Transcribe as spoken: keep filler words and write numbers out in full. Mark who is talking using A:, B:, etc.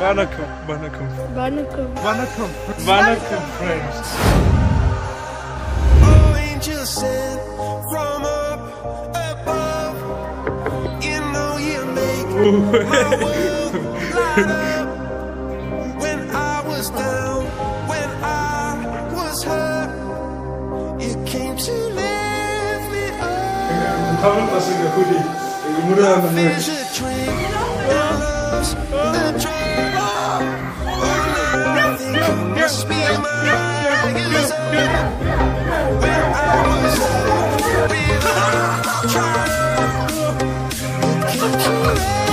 A: Vanakkam, vanakkam.
B: Vanakkam.
A: Vanakkam. Vanakkam, friends.
C: Oh, angels sent from up above. You know you make my world light up. When I was down, when I was hurt, you came to lift me up.
A: Come on, Pasanga, hoodie. You move on.
C: There's a dream, and love's a dream. Oh, nothing must be miles up. When I was hurt, without trying, you came to lift